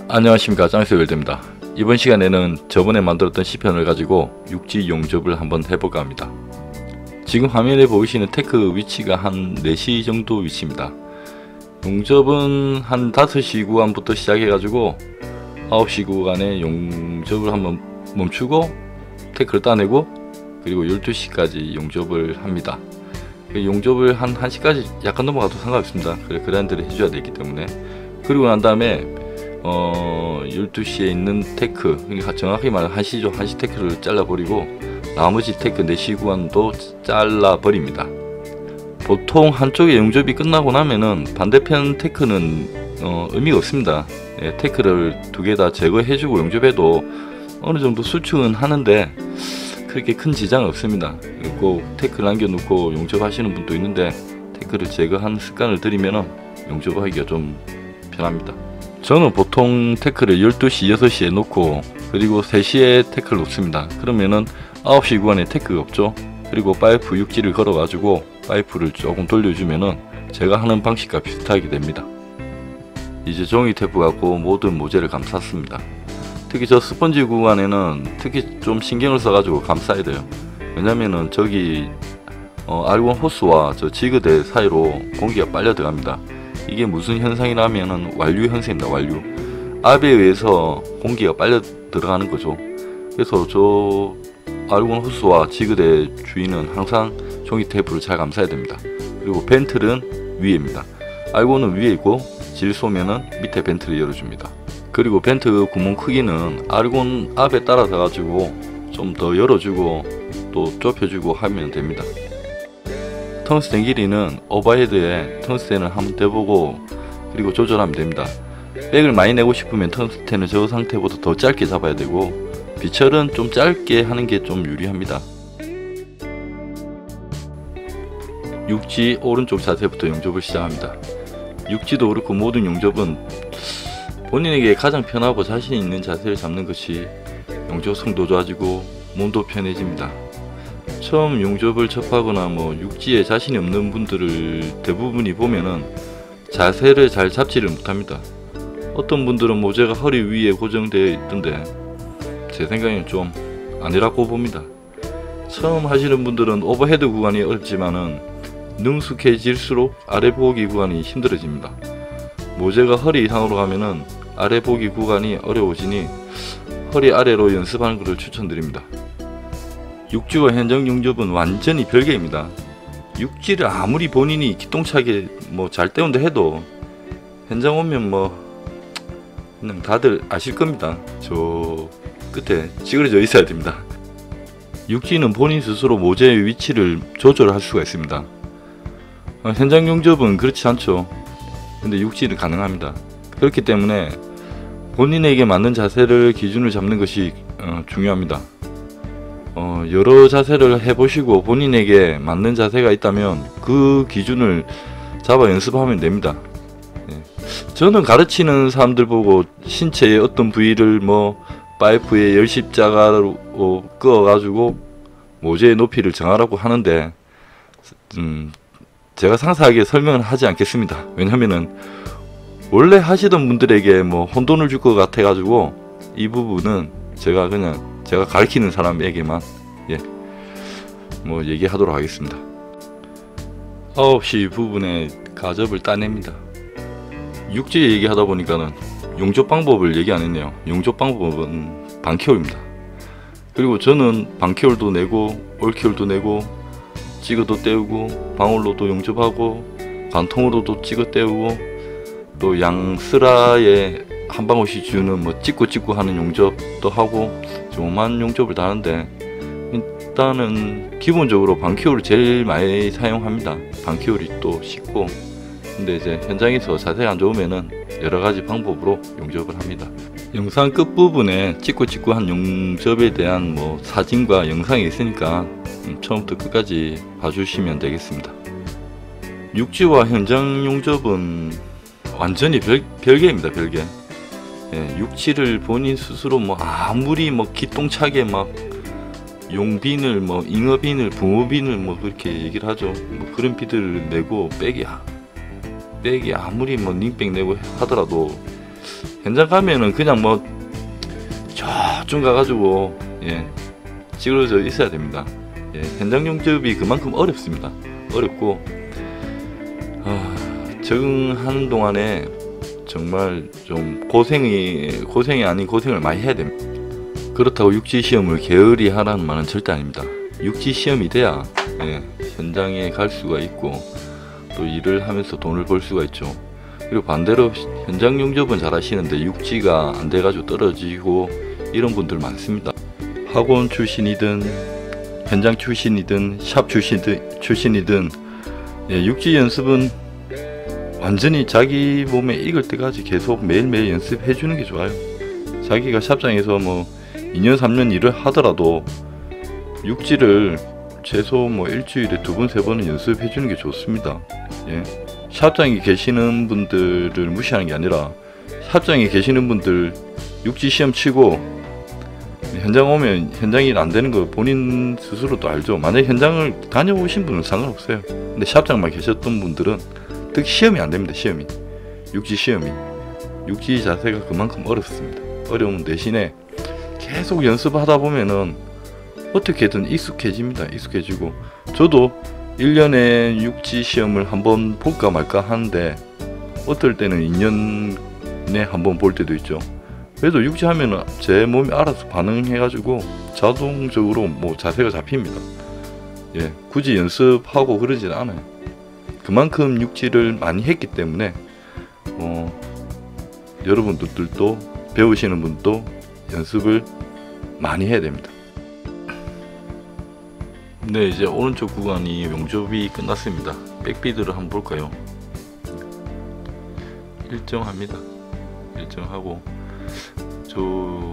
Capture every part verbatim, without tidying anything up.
안녕하십니까, 짱스웰드입니다. 이번 시간에는 저번에 만들었던 시편을 가지고 육지 용접을 한번 해볼까 합니다. 지금 화면에 보이시는 테크 위치가 한 네 시 정도 위치입니다. 용접은 한 다섯 시 구간부터 시작해가지고 아홉 시 구간에 용접을 한번 멈추고 테크를 따내고 그리고 열두 시까지 용접을 합니다. 용접을 한 1시까지 약간 넘어가도 상관없습니다. 그래, 그란드를 해줘야 되기 때문에. 그리고 난 다음에 어, 열두 시에 있는 테크, 그러니까 정확히 말하면 한 시죠. 한 시 테크를 잘라버리고 나머지 테크 네 시 구간도 잘라버립니다. 보통 한쪽에 용접이 끝나고 나면은 반대편 테크는 어, 의미가 없습니다. 예, 테크를 두 개 다 제거해주고 용접해도 어느 정도 수축은 하는데 그렇게 큰 지장은 없습니다. 꼭 테크를 남겨놓고 용접하시는 분도 있는데 테크를 제거하는 습관을 들이면은 용접하기가 좀 편합니다. 저는 보통 테크를 열두 시, 여섯 시에 놓고 그리고 세 시에 테크를 놓습니다. 그러면은 아홉 시 구간에 테크가 없죠. 그리고 파이프 육지를 걸어 가지고 파이프를 조금 돌려주면은 제가 하는 방식과 비슷하게 됩니다. 이제 종이 테이프 갖고 모든 모재를 감쌌습니다. 특히 저 스펀지 구간에는 특히 좀 신경을 써가지고 감싸야 돼요. 왜냐면은 저기 어, 알곤 호스와 저 지그대 사이로 공기가 빨려 들어갑니다. 이게 무슨 현상이라면은 완류 현상입니다. 완류. 압에 의해서 공기가 빨려 들어가는 거죠. 그래서 저 알곤 호스와 지그대 주위는 항상 종이 테이프를 잘 감싸야 됩니다. 그리고 벤틀은 위에입니다. 알곤은 위에 있고 질소면은 밑에 벤틀을 열어줍니다. 그리고 벤트 구멍 크기는 알곤 압에 따라서 가지고 좀 더 열어주고 또 좁혀주고 하면 됩니다. 텅스텐 길이는 오버헤드에 텅스텐을 한번 떼보고 그리고 조절하면 됩니다. 백을 많이 내고 싶으면 텅스텐을 저 상태보다 더 짧게 잡아야 되고 비철은 좀 짧게 하는 게 좀 유리합니다. 육지 오른쪽 자세부터 용접을 시작합니다. 육지도 그렇고 모든 용접은 본인에게 가장 편하고 자신 있는 자세를 잡는 것이 용접성도 좋아지고 몸도 편해집니다. 처음 용접을 접하거나 뭐 육지에 자신이 없는 분들을 대부분이 보면은 자세를 잘 잡지를 못합니다. 어떤 분들은 모재가 허리 위에 고정되어 있던데 제 생각에는 좀 아니라고 봅니다. 처음 하시는 분들은 오버헤드 구간이 어렵지만은 능숙해질수록 아래 보기 구간이 힘들어집니다. 모재가 허리 이상으로 가면은 아래 보기 구간이 어려워지니 허리 아래로 연습하는 것을 추천드립니다. 육지와 현장 용접은 완전히 별개입니다. 육지를 아무리 본인이 기똥차게 뭐 잘 때운다 해도 현장 오면 뭐 그냥 다들 아실 겁니다. 저 끝에 찌그러져 있어야 됩니다. 육지는 본인 스스로 모재의 위치를 조절할 수가 있습니다. 어, 현장 용접은 그렇지 않죠. 근데 육지는 가능합니다. 그렇기 때문에 본인에게 맞는 자세를 기준을 잡는 것이 어, 중요합니다. 어, 여러 자세를 해보시고 본인에게 맞는 자세가 있다면 그 기준을 잡아 연습하면 됩니다. 예. 저는 가르치는 사람들 보고 신체의 어떤 부위를 뭐 파이프에 열십자가로 어, 끄어가지고 모재의 높이를 정하라고 하는데 음, 제가 상세하게 설명을 하지 않겠습니다. 왜냐면은 원래 하시던 분들에게 뭐 혼돈을 줄 것 같아 가지고 이 부분은 제가 그냥 제가 가르치는 사람에게만 예, 뭐 얘기하도록 하겠습니다. 아홉 시 부분에 가접을 따냅니다. 육지 얘기하다 보니까는 용접 방법을 얘기 안 했네요. 용접 방법은 반큐어입니다. 그리고 저는 반큐어도 내고 올큐어도 내고 찍어도 떼우고 방울로도 용접하고 관통으로도 찍어 떼우고 또 양스라에 한 방울씩 주는 뭐 찍고 찍고 하는 용접도 하고 조그만 용접을 다 하는데 일단은 기본적으로 반큐어를 제일 많이 사용합니다. 반큐어이 또 쉽고 근데 이제 현장에서 자세가 안 좋으면은 여러가지 방법으로 용접을 합니다. 영상 끝부분에 찍고 찍고 한 용접에 대한 뭐 사진과 영상이 있으니까 처음부터 끝까지 봐주시면 되겠습니다. 육지와 현장 용접은 완전히 별, 별개입니다. 별개. 예, 육지를 본인 스스로 뭐 아무리 뭐 기똥차게 막 용비늘 뭐 잉어비늘 붕어비늘 뭐 그렇게 얘기를 하죠. 뭐 그런 비들을 내고 백이 백이 아무리 뭐 닝백 내고 하더라도 현장 가면은 그냥 뭐 저쯤 가가지고 예 찌그러져 있어야 됩니다. 예, 현장 용접이 그만큼 어렵습니다. 어렵고 아, 적응하는 동안에 정말 좀 고생이 고생이 아닌 고생을 많이 해야 됩니다. 그렇다고 육지 시험을 게을리 하라는 말은 절대 아닙니다. 육지 시험이 돼야 예, 현장에 갈 수가 있고 또 일을 하면서 돈을 벌 수가 있죠. 그리고 반대로 현장 용접은 잘 하시는데 육지가 안 돼가지고 떨어지고 이런 분들 많습니다. 학원 출신이든 현장 출신이든 샵 출신이든, 출신이든 예, 육지 연습은 완전히 자기 몸에 익을 때까지 계속 매일매일 연습해 주는 게 좋아요. 자기가 샵장에서 뭐 이 년 삼 년 일을 하더라도 육지를 최소 뭐 일주일에 두 번 세 번은 연습해 주는 게 좋습니다. 예. 샵장에 계시는 분들을 무시하는 게 아니라 샵장에 계시는 분들 육지 시험 치고 현장 오면 현장 일 안 되는 거 본인 스스로도 알죠. 만약에 현장을 다녀오신 분은 상관없어요. 근데 샵장만 계셨던 분들은 특히 시험이 안 됩니다. 시험이 육지 시험이 육지 자세가 그만큼 어렵습니다. 어려운 대신에 계속 연습하다 보면은 어떻게든 익숙해집니다. 익숙해지고 저도 일 년에 육지 시험을 한번 볼까 말까 하는데 어떨 때는 이 년에 한번 볼 때도 있죠. 그래도 육지 하면은 제 몸이 알아서 반응해가지고 자동적으로 뭐 자세가 잡힙니다. 예, 굳이 연습하고 그러진 않아요. 그만큼 육지를 많이 했기 때문에 어, 여러분들도 배우시는 분도 연습을 많이 해야 됩니다. 네, 이제 오른쪽 구간이 용접이 끝났습니다. 백비드를 한번 볼까요? 일정합니다. 일정하고 저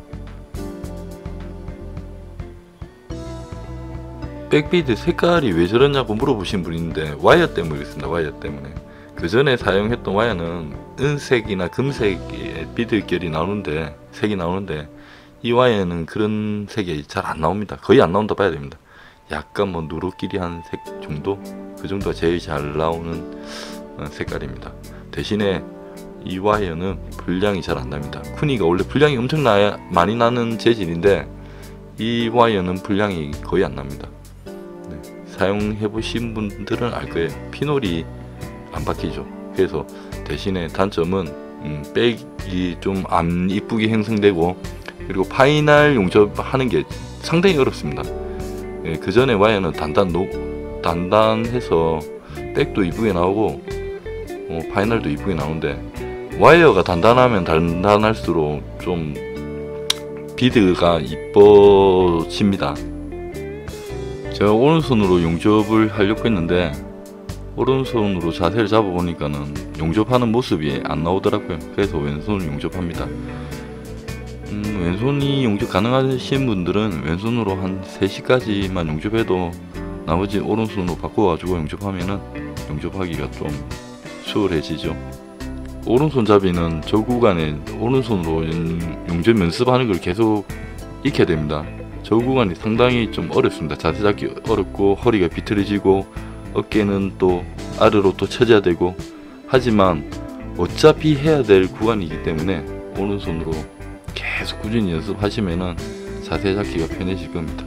백비드 색깔이 왜 저러냐고 물어보신 분이 있는데 와이어 때문에 그렇습니다. 와이어 때문에 그 전에 사용했던 와이어는 은색이나 금색의 비드결이 나오는데 색이 나오는데 이 와이어는 그런 색이 잘 안 나옵니다. 거의 안 나온다 봐야 됩니다. 약간 뭐 누렇끼리한 색 정도? 그 정도가 제일 잘 나오는 색깔입니다. 대신에 이 와이어는 불량이 잘 안 납니다. 쿠니가 원래 불량이 엄청 나, 많이 나는 재질인데 이 와이어는 불량이 거의 안 납니다. 네, 사용해 보신 분들은 알 거예요. 피놀이 안 바뀌죠. 그래서 대신에 단점은 음, 백이 좀 안 이쁘게 형성되고 그리고 파이널 용접하는 게 상당히 어렵습니다. 예, 그 전에 와이어는 단단 녹 단단해서 백도 이쁘게 나오고 어, 파이널도 이쁘게 나오는데 와이어가 단단하면 단단할수록 좀 비드가 이뻐집니다. 제가 오른손으로 용접을 하려고 했는데 오른손으로 자세를 잡아보니까는 용접하는 모습이 안 나오더라고요. 그래서 왼손으로 용접합니다. 음, 왼손이 용접 가능하신 분들은 왼손으로 한 세 시까지만 용접해도 나머지 오른손으로 바꿔가지고 용접하면은 용접하기가 좀 수월해지죠. 오른손잡이는 저 구간에 오른손으로 용접 연습하는 걸 계속 익혀야 됩니다. 저 구간이 상당히 좀 어렵습니다. 자세 잡기 어렵고 허리가 비틀어지고 어깨는 또 아래로 또 쳐져야 되고 하지만 어차피 해야 될 구간이기 때문에 오른손으로 계속 꾸준히 연습하시면은 자세 잡기가 편해질 겁니다.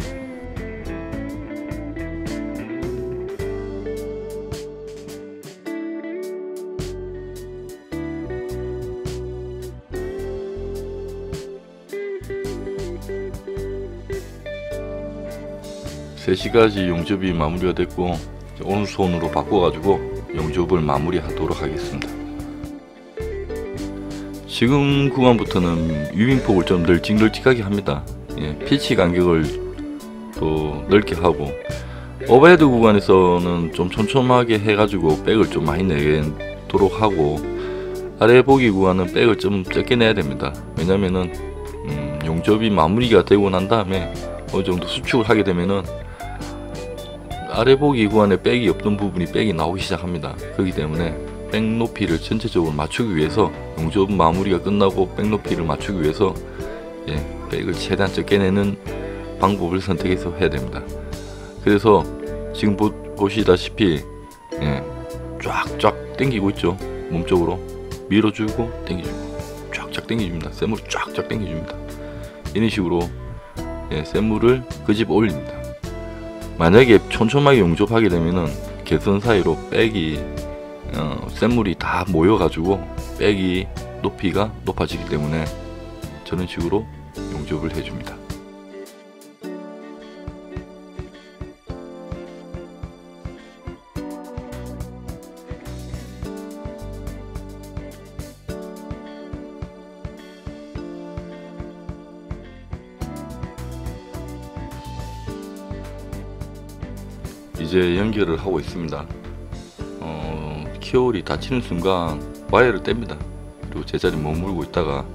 세 시까지 용접이 마무리가 됐고 오른손으로 바꿔가지고 용접을 마무리하도록 하겠습니다. 지금 구간부터는 유빙폭을 좀 널찍널찍하게 합니다. 예, 피치 간격을 또 넓게 하고 오버헤드 구간에서는 좀 촘촘하게 해가지고 백을 좀 많이 내도록 하고 아래 보기 구간은 백을 좀 적게 내야 됩니다. 왜냐면은 음, 용접이 마무리가 되고 난 다음에 어느 정도 수축을 하게 되면은 아래 보기 구간에 백이 없던 부분이 백이 나오기 시작합니다. 그렇기 때문에 백 높이를 전체적으로 맞추기 위해서 용접 마무리가 끝나고 백 높이를 맞추기 위해서 예, 백을 최대한 적게 내는 방법을 선택해서 해야 됩니다. 그래서 지금 보, 보시다시피 예, 쫙쫙 당기고 있죠. 몸쪽으로 밀어주고 당겨주고 쫙쫙 당겨줍니다. 샘물을 쫙쫙 당겨줍니다. 이런 식으로 예, 샘물을 그 집 올립니다. 만약에 촘촘하게 용접하게 되면은 개선 사이로 백이 어, 샘물이 다 모여가지고 백이 높이가 높아지기 때문에 저런 식으로 용접을 해줍니다. 이제 연결을 하고 있습니다. 어, 키홀이 닫히는 순간 와이어를 뗍니다. 그리고 제자리 머물고 있다가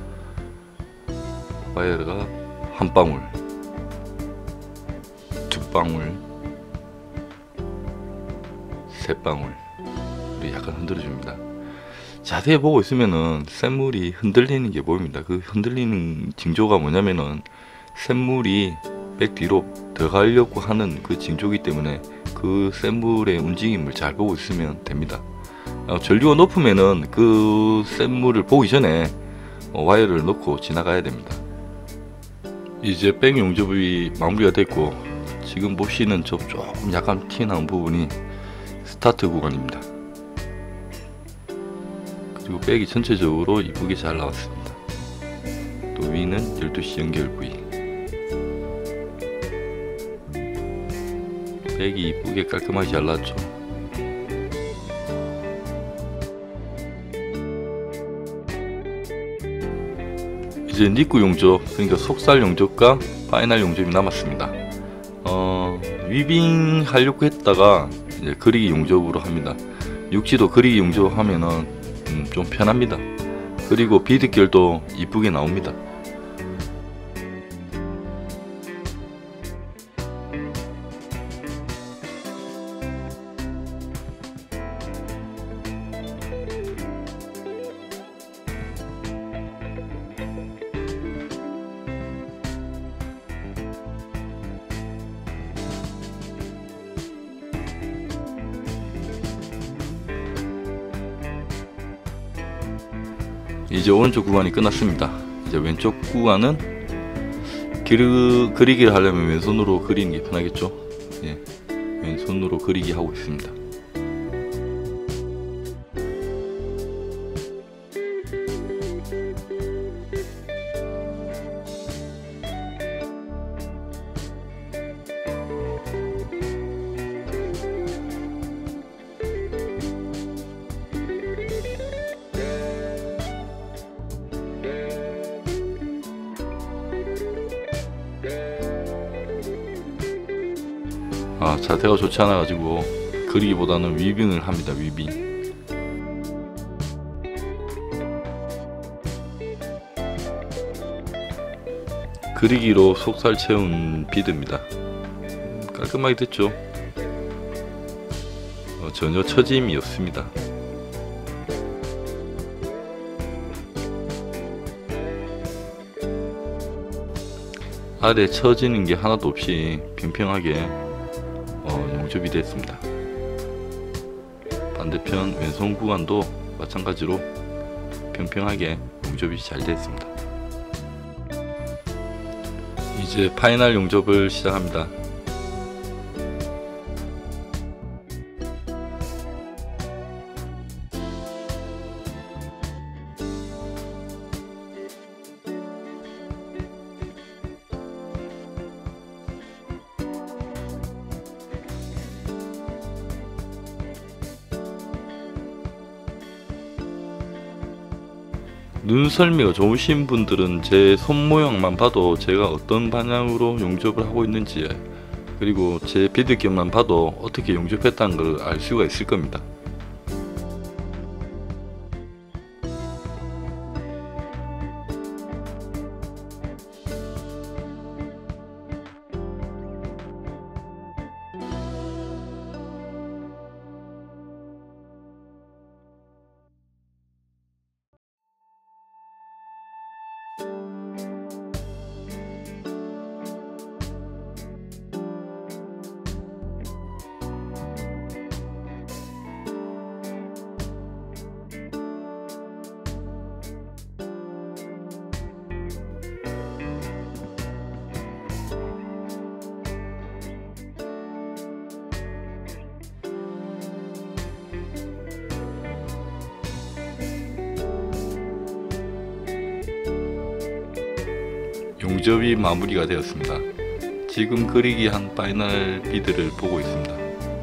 와이어가 한 방울, 두 방울, 세 방울 약간 흔들어 줍니다. 자세히 보고 있으면은 샘물이 흔들리는 게 보입니다. 그 흔들리는 징조가 뭐냐면은 샘물이 백 뒤로 들어가려고 하는 그 징조이기 때문에 그 샘물의 움직임을 잘 보고 있으면 됩니다. 어, 전류가 높으면은 그 샘물을 보기 전에 어, 와이어를 넣고 지나가야 됩니다. 이제 백 용접이 마무리가 됐고 지금 보시는 저 조금 약간 튀어나온 부분이 스타트 구간입니다. 그리고 백이 전체적으로 이쁘게 잘 나왔습니다. 또 위는 열두 시 연결 부위, 백이 이쁘게 깔끔하게 잘 나왔죠. 이제 니꾸 용접, 그러니까 속살 용접과 파이널 용접이 남았습니다. 어, 위빙 하려고 했다가 이제 그리기 용접으로 합니다. 육지도 그리기 용접하면은 음, 좀 편합니다. 그리고 비드결도 이쁘게 나옵니다. 이제 오른쪽 구간이 끝났습니다. 이제 왼쪽 구간은 기르, 그리기를 하려면 왼손으로 그리는 게 편하겠죠. 예, 왼손으로 그리기 하고 있습니다. 아, 자세가 좋지 않아 가지고 그리기보다는 위빙을 합니다. 위빙. 그리기로 속살 채운 비드입니다. 깔끔하게 됐죠. 어, 전혀 처짐이 없습니다. 아래 처지는 게 하나도 없이 평평하게 어, 용접이 됐습니다. 반대편 왼손 구간도 마찬가지로 평평하게 용접이 잘 됐습니다. 이제 파이널 용접을 시작합니다. 눈썰미가 좋으신 분들은 제 손 모양만 봐도 제가 어떤 방향으로 용접을 하고 있는지, 그리고 제 비드결만 봐도 어떻게 용접했다는 걸 알 수가 있을 겁니다. 용접이 마무리가 되었습니다. 지금 그리기 한 파이널 비드를 보고 있습니다.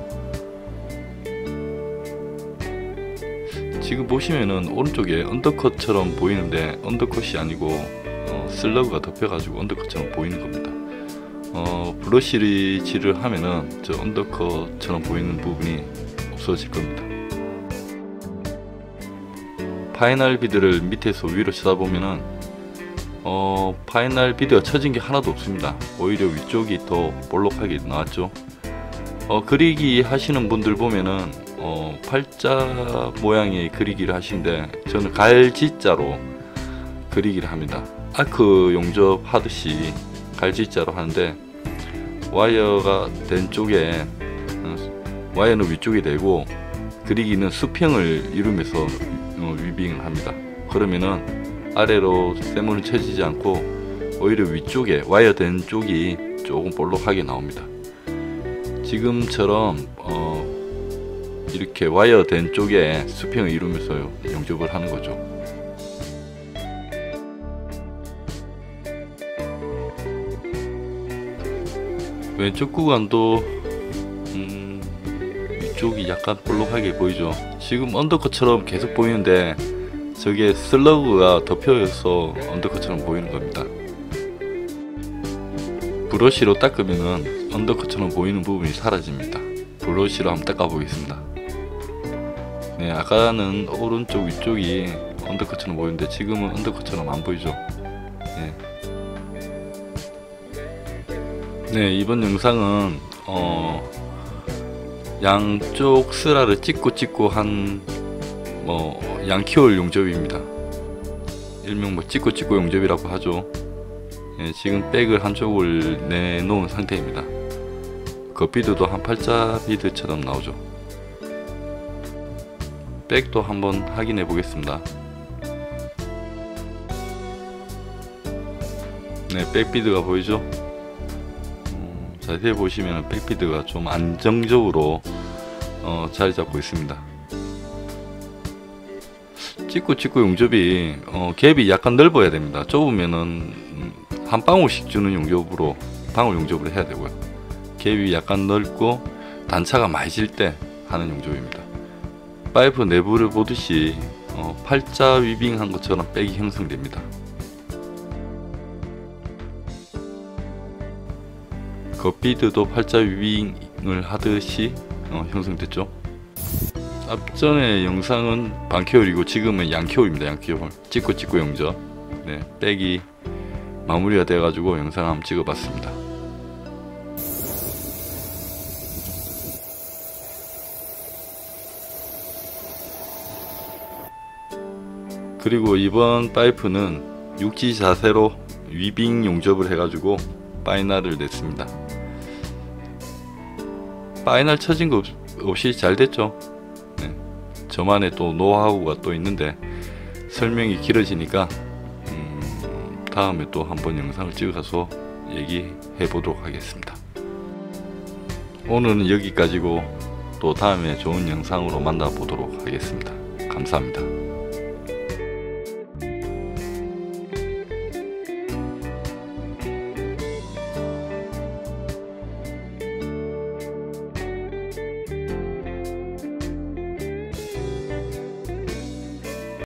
지금 보시면은 오른쪽에 언더컷처럼 보이는데 언더컷이 아니고 어, 슬러그가 덮여가지고 언더컷처럼 보이는 겁니다. 어, 브러쉬질을 하면은 저 언더컷처럼 보이는 부분이 없어질 겁니다. 파이널 비드를 밑에서 위로 쳐다보면은 어, 파이널 비드가 처진 게 하나도 없습니다. 오히려 위쪽이 더 볼록하게 나왔죠. 어, 그리기 하시는 분들 보면은 어, 팔자 모양의 그리기를 하시는데 저는 갈지자로 그리기를 합니다. 아크 용접 하듯이 갈지자로 하는데 와이어가 된 쪽에 어, 와이어는 위쪽에 대고 그리기는 수평을 이루면서 어, 위빙을 합니다. 그러면은 아래로 세모는 쳐지지 않고 오히려 위쪽에 와이어 된 쪽이 조금 볼록하게 나옵니다. 지금처럼 어, 이렇게 와이어 된 쪽에 수평을 이루면서 용접을 하는 거죠. 왼쪽 구간도 음, 위쪽이 약간 볼록하게 보이죠. 지금 언더컷처럼 계속 보이는데 저게 슬러그가 덮여서 언더컷처럼 보이는 겁니다. 브러쉬로 닦으면 언더컷처럼 보이는 부분이 사라집니다. 브러쉬로 한번 닦아 보겠습니다. 네, 아까는 오른쪽 위쪽이 언더컷처럼 보이는데 지금은 언더컷처럼 안 보이죠. 네, 네 이번 영상은 어, 양쪽 스라를 찍고 찍고 한 뭐 양키올 용접입니다. 일명 뭐 찍고 찍고 용접이라고 하죠. 네, 지금 백을 한쪽을 내놓은 상태입니다. 겉비드도 한 팔자 비드처럼 나오죠. 백도 한번 확인해 보겠습니다. 네, 백비드가 보이죠? 음, 자세히 보시면 백비드가 좀 안정적으로 어, 자리 잡고 있습니다. 찍고 찍고 용접이 어, 갭이 약간 넓어야 됩니다. 좁으면은 음, 한 방울씩 주는 용접으로 방울 용접을 해야 되고요. 갭이 약간 넓고 단차가 많이 질 때 하는 용접입니다. 파이프 내부를 보듯이 어, 팔자 위빙한 것처럼 백이 형성됩니다. 겉비드도 팔자 위빙을 하듯이 어, 형성됐죠. 앞전의 영상은 반키홀이고 지금은 양키홀입니다. 양키홀 찍고 찍고 용접. 네, 백이 마무리가 돼 가지고 영상 한번 찍어 봤습니다. 그리고 이번 파이프는 육지 자세로 위빙 용접을 해가지고 파이널을 냈습니다. 파이널 처진 거 없, 없이 잘 됐죠. 네. 저만의 또 노하우가 또 있는데 설명이 길어지니까 음, 다음에 또 한번 영상을 찍어서 얘기해 보도록 하겠습니다. 오늘은 여기까지고 또 다음에 좋은 영상으로 만나 보도록 하겠습니다. 감사합니다.